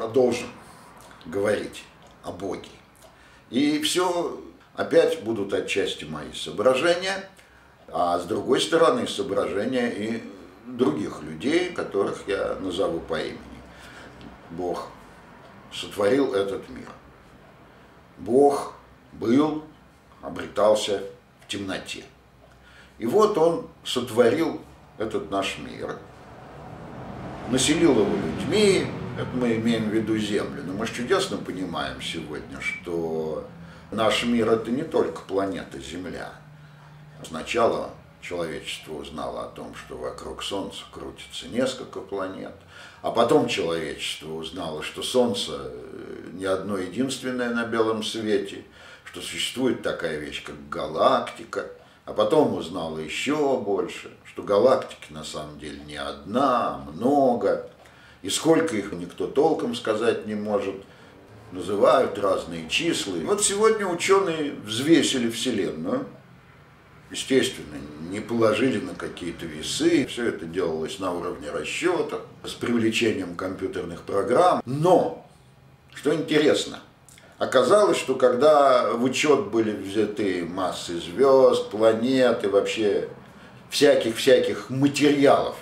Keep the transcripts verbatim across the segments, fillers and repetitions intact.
продолжим говорить о Боге. И все опять будут отчасти мои соображения, а с другой стороны соображения и других людей, которых я назову по имени. Бог сотворил этот мир. Бог был, обретался в темноте. И вот Он сотворил этот наш мир, населил его людьми, это мы имеем в виду Землю. Но мы же чудесно понимаем сегодня, что наш мир – это не только планета Земля. Сначала человечество узнало о том, что вокруг Солнца крутится несколько планет, а потом человечество узнало, что Солнце не одно единственное на белом свете, что существует такая вещь, как галактика, а потом узнало еще больше, что галактики на самом деле не одна, а много, и сколько их никто толком сказать не может, называют разные числа. И вот сегодня ученые взвесили Вселенную, естественно, не положили на какие-то весы, все это делалось на уровне расчета, с привлечением компьютерных программ. Но, что интересно, оказалось, что когда в учет были взяты массы звезд, планет и вообще всяких-всяких материалов,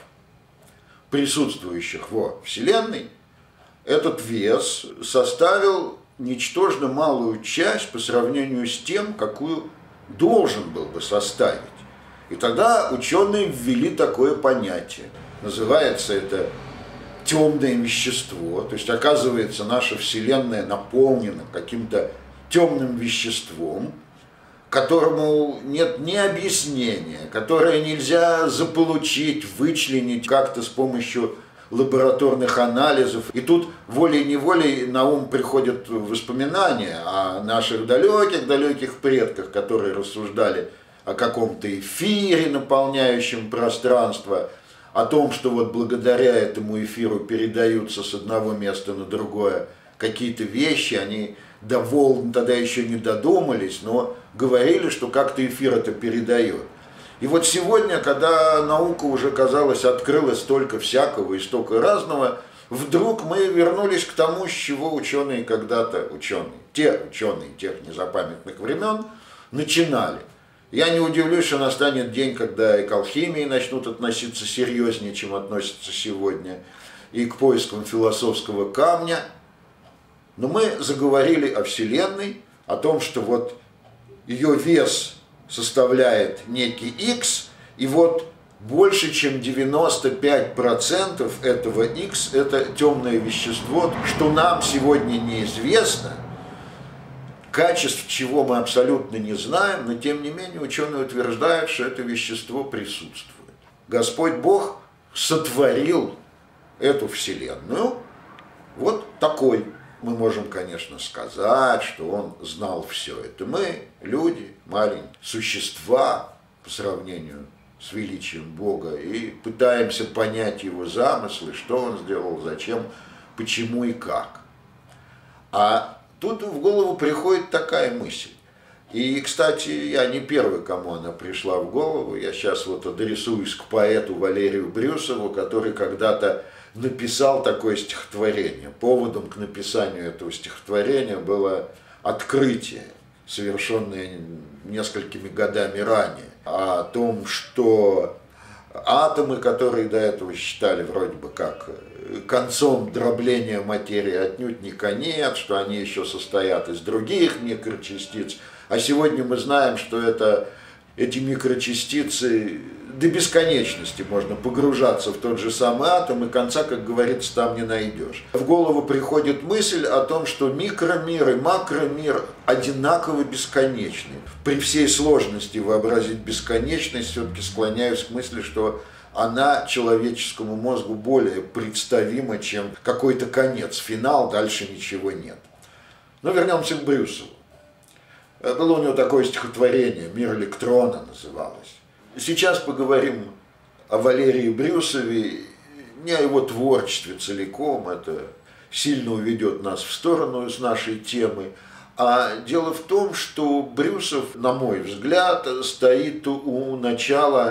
присутствующих во Вселенной, этот вес составил ничтожно малую часть по сравнению с тем, какую должен был бы составить. И тогда ученые ввели такое понятие. Называется это темное вещество. То есть, оказывается, наша Вселенная наполнена каким-то темным веществом, которому нет ни объяснения, которое нельзя заполучить, вычленить как-то с помощью лабораторных анализов. И тут волей-неволей на ум приходят воспоминания о наших далеких-далеких предках, которые рассуждали о каком-то эфире, наполняющем пространство, о том, что вот благодаря этому эфиру передаются с одного места на другое какие-то вещи, они до волн тогда еще не додумались, но говорили, что как-то эфир это передает. И вот сегодня, когда наука уже, казалось, открыла столько всякого и столько разного, вдруг мы вернулись к тому, с чего ученые когда-то, ученые, те ученые тех незапамятных времен, начинали. Я не удивлюсь, что настанет день, когда и к алхимии начнут относиться серьезнее, чем относятся сегодня, и к поискам философского камня. Но мы заговорили о Вселенной, о том, что вот ее вес составляет некий X, и вот больше чем девяносто пять процентов этого X – это темное вещество, что нам сегодня неизвестно, качеств чего мы абсолютно не знаем, но тем не менее ученые утверждают, что это вещество присутствует. Господь Бог сотворил эту Вселенную вот такой. Мы можем, конечно, сказать, что Он знал все это. Мы, люди, маленькие существа по сравнению с величием Бога, и пытаемся понять Его замыслы, что Он сделал, зачем, почему и как. А тут в голову приходит такая мысль. И, кстати, я не первый, кому она пришла в голову. Я сейчас вот адресуюсь к поэту Валерию Брюсову, который когда-то написал такое стихотворение. Поводом к написанию этого стихотворения было открытие, совершенное несколькими годами ранее, о том, что атомы, которые до этого считали вроде бы как концом дробления материи, отнюдь не конец, что они еще состоят из других микрочастиц, а сегодня мы знаем, что это, эти микрочастицы до бесконечности можно погружаться в тот же самый атом, и конца, как говорится, там не найдешь. В голову приходит мысль о том, что микромир и макромир одинаково бесконечны. При всей сложности вообразить бесконечность, все-таки склоняюсь к мысли, что она человеческому мозгу более представима, чем какой-то конец, финал, дальше ничего нет. Но вернемся к Брюсову. Было у него такое стихотворение «Мир электрона» называлось. Сейчас поговорим о Валерии Брюсове, не о его творчестве целиком, это сильно уведет нас в сторону с нашей темы, а дело в том, что Брюсов, на мой взгляд, стоит у начала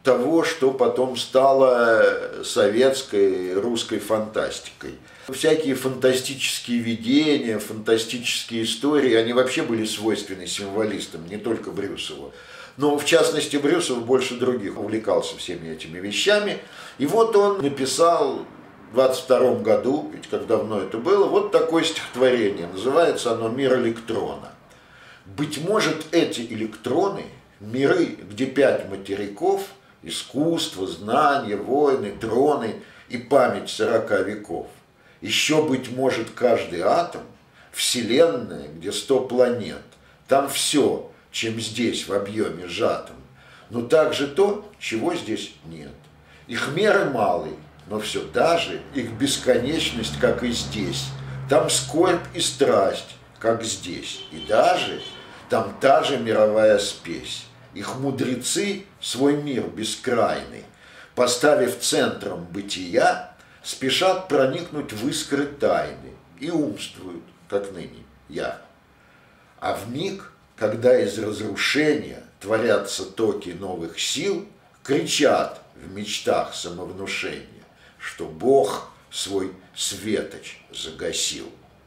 того, что потом стало советской, русской фантастикой. Всякие фантастические видения, фантастические истории, они вообще были свойственны символистам, не только Брюсову. Но, в частности, Брюсов больше других увлекался всеми этими вещами. И вот он написал в двадцать втором году, ведь как давно это было, вот такое стихотворение. Называется оно «Мир электрона». Быть может, эти электроны, миры, где пять материков, искусство, знания, войны, троны и память сорока веков. Еще, быть может, каждый атом, вселенная, где сто планет, там все, чем здесь в объеме сжатом, но также то, чего здесь нет. Их меры малые, но все даже их бесконечность, как и здесь. Там скорбь и страсть, как здесь, и даже там та же мировая спесь. Их мудрецы свой мир бескрайный, поставив центром бытия, спешат проникнуть в искры тайны и умствуют, как ныне я. А в миг, когда из разрушения творятся токи новых сил, кричат в мечтах самовнушения, что Бог свой светоч загасил.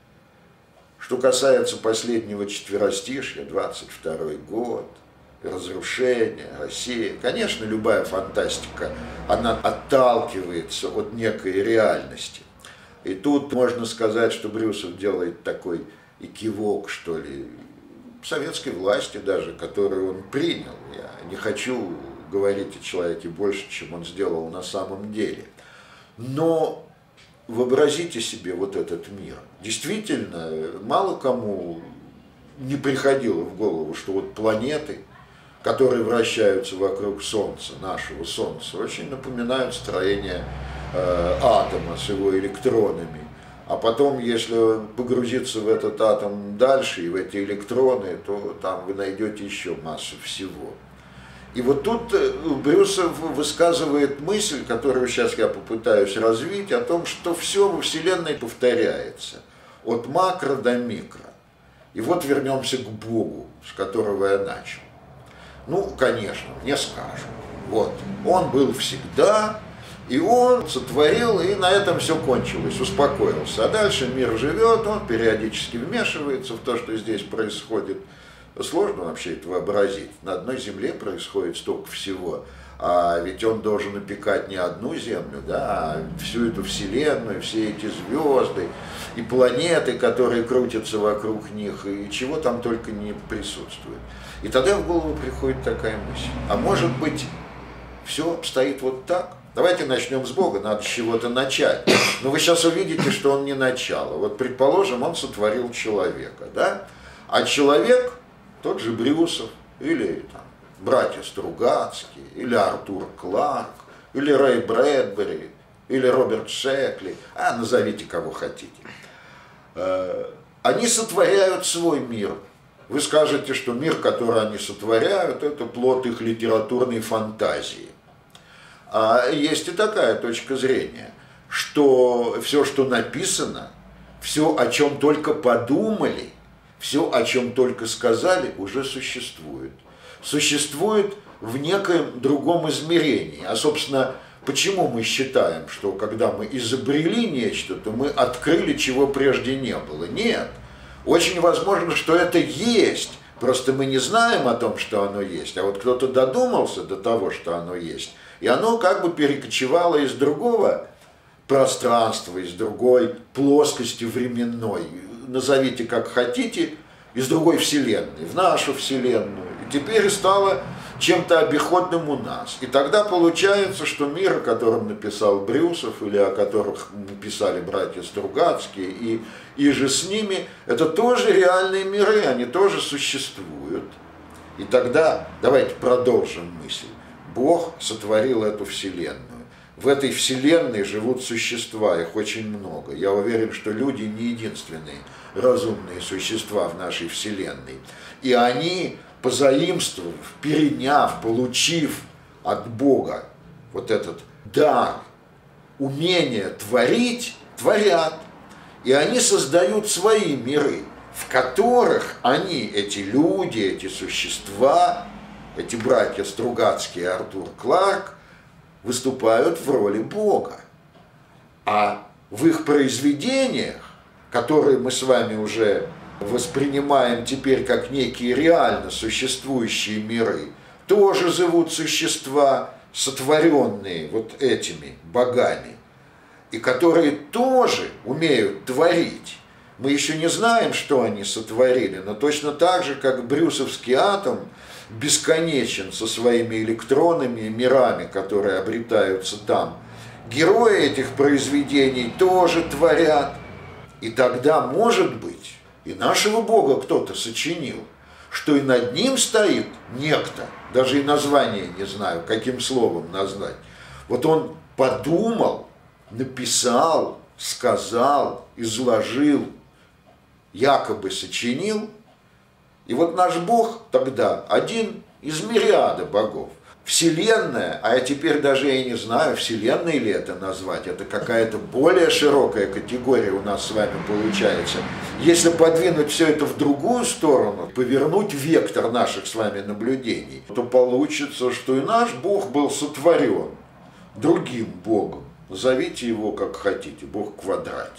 Что касается последнего четверостишья, двадцать второй год, разрушение, Россия. Конечно, любая фантастика, она отталкивается от некой реальности. И тут можно сказать, что Брюсов делает такой экивок, что ли, советской власти даже, которую он принял. Я не хочу говорить о человеке больше, чем он сделал на самом деле. Но вообразите себе вот этот мир. Действительно, мало кому не приходило в голову, что вот планеты, которые вращаются вокруг Солнца, нашего Солнца, очень напоминают строение э, атома с его электронами. А потом, если погрузиться в этот атом дальше и в эти электроны, то там вы найдете еще массу всего. И вот тут Брюсов высказывает мысль, которую сейчас я попытаюсь развить, о том, что все во Вселенной повторяется, от макро до микро. И вот вернемся к Богу, с которого я начал. Ну, конечно, мне скажут, вот, он был всегда, и он сотворил, и на этом все кончилось, успокоился. А дальше мир живет, он периодически вмешивается в то, что здесь происходит. Сложно вообще это вообразить. На одной земле происходит столько всего, а ведь он должен опекать не одну землю, да, а всю эту вселенную, все эти звезды и планеты, которые крутятся вокруг них, и чего там только не присутствует. И тогда в голову приходит такая мысль. А может быть, все обстоит вот так? Давайте начнем с Бога, надо с чего-то начать. Но вы сейчас увидите, что он не начало. Вот, предположим, он сотворил человека, да? А человек, тот же Брюсов, или там, братья Стругацкие, или Артур Кларк, или Рэй Брэдбери, или Роберт Шекли, а назовите кого хотите. Они сотворяют свой мир. Вы скажете, что мир, который они сотворяют, это плод их литературной фантазии. А есть и такая точка зрения, что все, что написано, все, о чем только подумали, все, о чем только сказали, уже существует. Существует в некоем другом измерении. А, собственно, почему мы считаем, что когда мы изобрели нечто, то мы открыли, чего прежде не было? Нет. Очень возможно, что это есть, просто мы не знаем о том, что оно есть, а вот кто-то додумался до того, что оно есть, и оно как бы перекочевало из другого пространства, из другой плоскости временной, назовите как хотите, из другой вселенной, в нашу вселенную, и теперь стало чем-то обиходным у нас. И тогда получается, что мир, о котором написал Брюсов, или о которых писали братья Стругацкие, и, и же с ними, это тоже реальные миры, они тоже существуют. И тогда, давайте продолжим мысль, Бог сотворил эту вселенную. В этой вселенной живут существа, их очень много. Я уверен, что люди не единственные разумные существа в нашей вселенной. И они, позаимствовав, переняв, получив от Бога вот этот дар, умение творить, творят. И они создают свои миры, в которых они, эти люди, эти существа, эти братья Стругацкий и Артур Кларк, выступают в роли Бога. А в их произведениях, которые мы с вами уже воспринимаем теперь как некие реально существующие миры, тоже живут существа, сотворенные вот этими богами, и которые тоже умеют творить. Мы еще не знаем, что они сотворили, но точно так же, как брюсовский атом бесконечен со своими электронами и мирами, которые обретаются там, герои этих произведений тоже творят. И тогда, может быть, и нашего Бога кто-то сочинил, что и над ним стоит некто, даже и название не знаю, каким словом назвать. Вот он подумал, написал, сказал, изложил, якобы сочинил. И вот наш Бог тогда один из мириада богов. Вселенная, а я теперь даже и не знаю, вселенной ли это назвать, это какая-то более широкая категория у нас с вами получается. Если подвинуть все это в другую сторону, повернуть вектор наших с вами наблюдений, то получится, что и наш Бог был сотворен другим Богом. Назовите его как хотите, Бог в квадрате.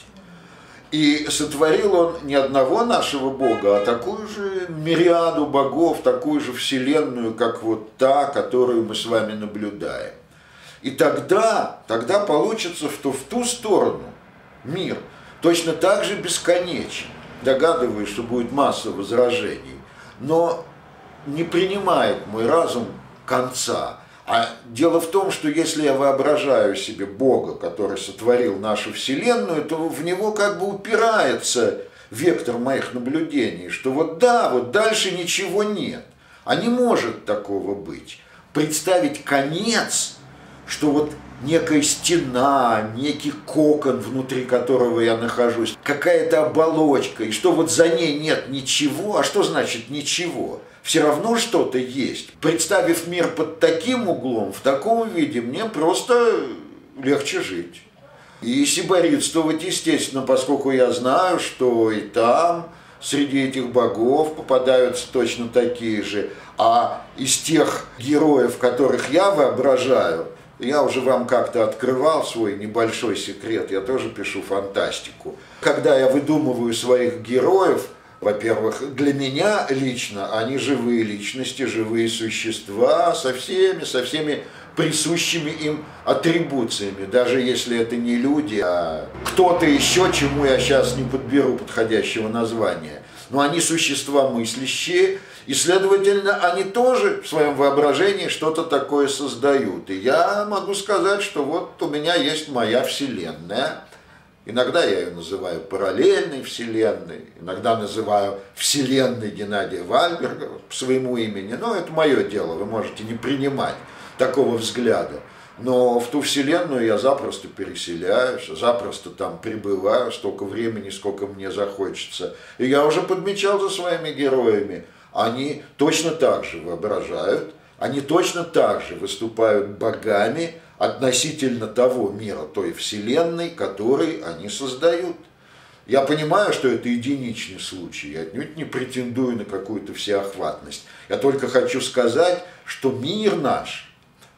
И сотворил он не одного нашего Бога, а такую же мириаду богов, такую же вселенную, как вот та, которую мы с вами наблюдаем. И тогда, тогда получится, что в ту сторону мир точно так же бесконечен. Догадываюсь, что будет масса возражений, но не принимает мой разум конца. А дело в том, что если я воображаю себе Бога, который сотворил нашу Вселенную, то в него как бы упирается вектор моих наблюдений, что вот да, вот дальше ничего нет, а не может такого быть. Представить конец, что вот некая стена, некий кокон, внутри которого я нахожусь, какая-то оболочка, и что вот за ней нет ничего, а что значит ничего? Все равно что-то есть. Представив мир под таким углом, в таком виде, мне просто легче жить. И сиборитствовать, естественно, поскольку я знаю, что и там, среди этих богов попадаются точно такие же. А из тех героев, которых я воображаю, я уже вам как-то открывал свой небольшой секрет, я тоже пишу фантастику. Когда я выдумываю своих героев, во-первых, для меня лично они живые личности, живые существа со всеми, со всеми присущими им атрибуциями, даже если это не люди, а кто-то еще, чему я сейчас не подберу подходящего названия. Но они существа мыслящие, и, следовательно, они тоже в своем воображении что-то такое создают. И я могу сказать, что вот у меня есть моя вселенная. Иногда я ее называю параллельной вселенной, иногда называю вселенной Геннадия Вальберга по своему имени. Но это мое дело, вы можете не принимать такого взгляда. Но в ту вселенную я запросто переселяюсь, запросто там пребываю столько времени, сколько мне захочется. И я уже подмечал за своими героями, они точно так же воображают, они точно так же выступают богами относительно того мира, той вселенной, который они создают. Я понимаю, что это единичный случай, я отнюдь не претендую на какую-то всеохватность. Я только хочу сказать, что мир наш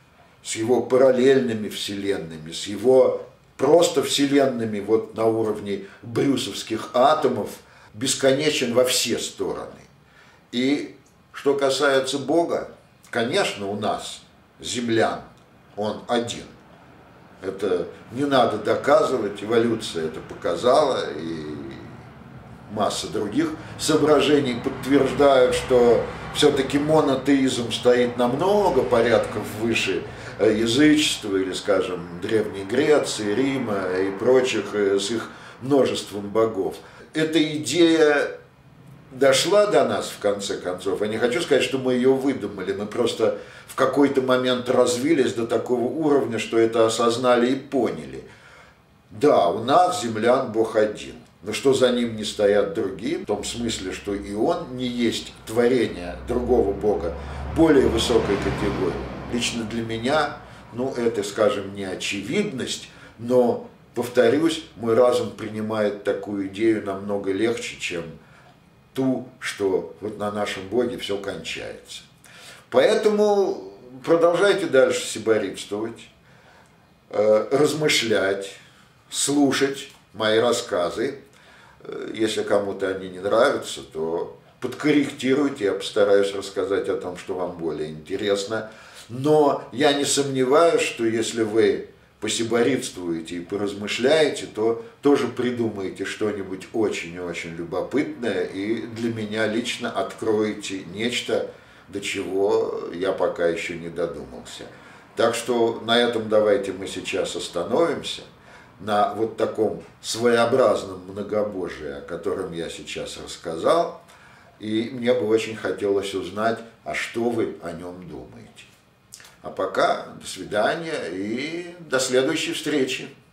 с его параллельными вселенными, с его просто вселенными вот на уровне брюсовских атомов бесконечен во все стороны. И что касается Бога, конечно, у нас, землян, он один. Это не надо доказывать, эволюция это показала, и масса других соображений подтверждают, что все-таки монотеизм стоит намного порядков выше язычества или, скажем, Древней Греции, Рима и прочих с их множеством богов. Эта идея дошла до нас в конце концов. Я не хочу сказать, что мы ее выдумали, мы просто в какой-то момент развились до такого уровня, что это осознали и поняли. Да, у нас, землян, Бог один. Но что за ним не стоят другие, в том смысле, что и он не есть творение другого Бога более высокой категории. Лично для меня, ну это, скажем, не очевидность, но, повторюсь, мой разум принимает такую идею намного легче, чем ту, что вот на нашем Боге все кончается. Поэтому продолжайте дальше сиборитствовать, размышлять, слушать мои рассказы. Если кому-то они не нравятся, то подкорректируйте, я постараюсь рассказать о том, что вам более интересно. Но я не сомневаюсь, что если вы посиборитствуете и поразмышляете, то тоже придумаете что-нибудь очень и очень любопытное и для меня лично откроете нечто, до чего я пока еще не додумался. Так что на этом давайте мы сейчас остановимся, на вот таком своеобразном многобожии, о котором я сейчас рассказал, и мне бы очень хотелось узнать, а что вы о нем думаете. А пока до свидания и до следующей встречи.